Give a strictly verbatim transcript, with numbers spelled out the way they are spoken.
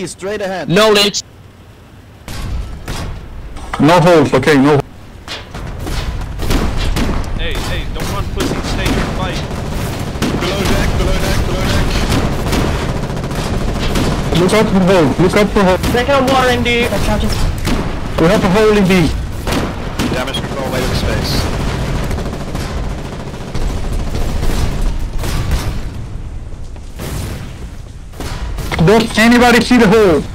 D, straight ahead. Knowledge. No holes, okay, no. Hey, hey, don't run, pussy. Stay here and fight. Below deck, below deck, below deck. Look out for hole, look out for hole. Second water in D. We have a hole in D. Damage control, wait in space. Does anybody see the hole?